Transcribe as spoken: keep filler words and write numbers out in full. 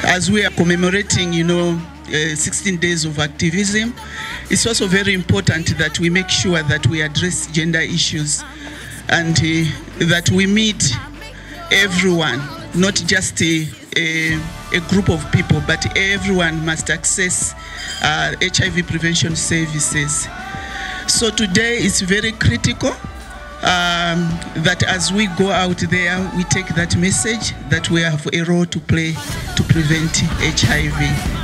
as we are commemorating, you know, uh, sixteen days of activism, it's also very important that we make sure that we address gender issues and uh, that we meet everyone, not just a, a, a group of people, but everyone must access uh, H I V prevention services. So today is very critical um, that as we go out there, we take that message that we have a role to play to prevent H I V.